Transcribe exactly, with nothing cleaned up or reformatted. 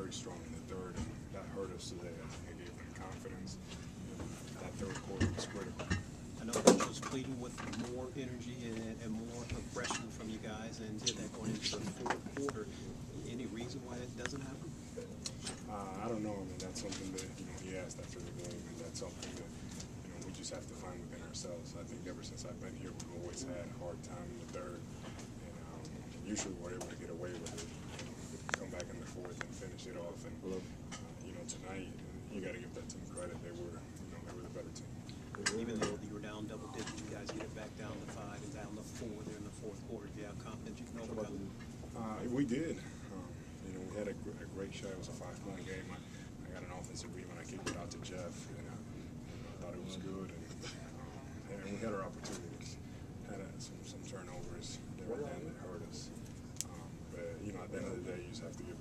very strong in the third, and that hurt us today. I think it gave them confidence. That third quarter was critical. I know Coach was pleading with more energy and, and more aggression from you guys, and did that going into the fourth quarter. Any reason why that doesn't happen? Uh, I don't know. I mean, that's something that, you know, he asked after the game, and that's something that, you know, we just have to find within ourselves. I think ever since I've been here, we've always had a hard time in the third, and um, usually we're able to get away with it, and come back in the fourth and finish it off. And uh, you know, tonight, you got to give that team credit. They were, you know, they were the better team. Even though you were down double digits, you guys get it back down to five and down to four there in the fourth quarter. Do you have confidence you can overcome it? Uh, we did. Um, you know, we had a, a great shot. It was a five-point game. I, I got an offensive rebound. I kicked it out to Jeff, and uh, you know, I thought it was good. And, um, and we had our opportunities. Had uh, some, some turnovers there and then that hurt us. Um, but, you know, at the end of the day, you just have to give